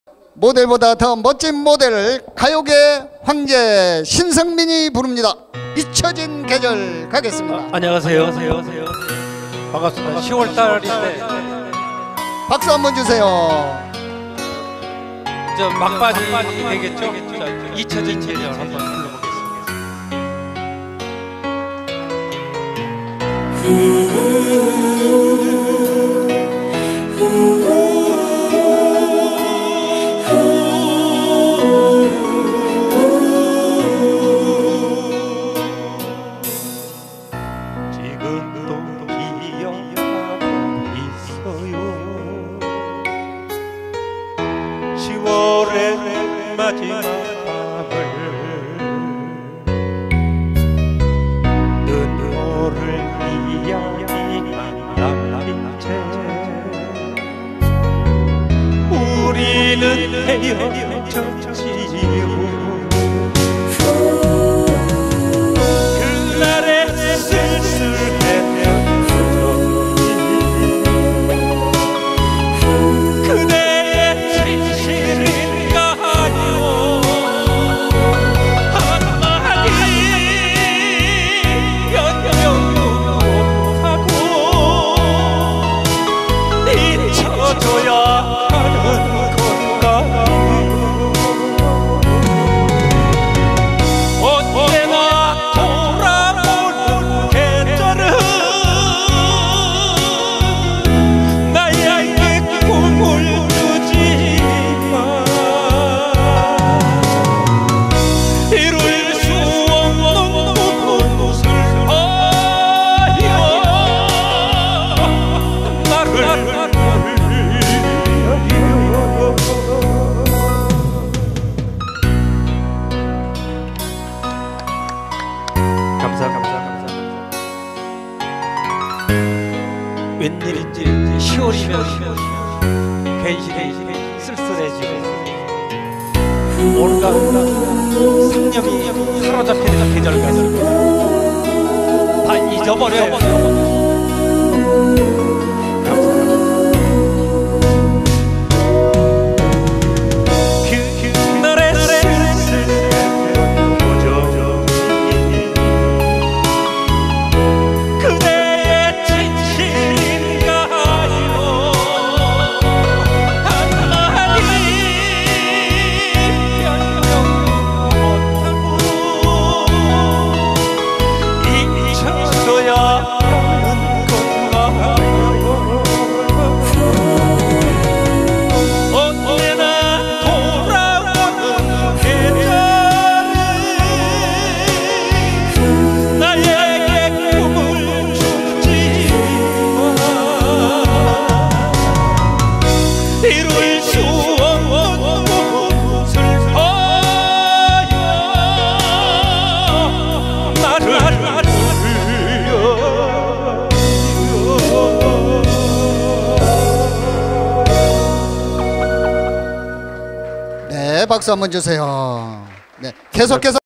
모델보다 더 멋진 모델을 가요계 황제 신성민이 부릅니다. 잊혀진 계절 가겠습니다. 안녕하세요. 반갑습니다. 10월달인데 박수 한번 주세요. 저 막바지 되겠죠? 잊혀진 계절 한번 불러보겠습니다. 지금도 기억하고 있어요. 10월의 마지막 밤을 눈물을 이야기만 남긴 채 우리는 헤어졌지요. 그날의 쓸쓸했던 그대의 진실인가요? 한마디 변명도 못하고 잊혀줘야 하는 건가요? 언제나 돌아오는 계절은 나에게 꿈을 주지만 이룰 수 없는 무엇을 하여 나를 감사합니다. 웬일인지 10월이면 괜시리 쓸쓸해지고 뭔가 상념이 사로잡히는 계절 같습니다. 다 잊어버려요. 그날의 쓸쓸했던 표정이 그대의 진실인가요? 한마디 변명도 못하고 잊혀줘야 하는 건가요? 언제나 돌아오는 계절은 나에게 꿈을 주지만 이룰 수 없는 무엇을 하여 나를 네, 박수 한번 주세요. 네, 계속해서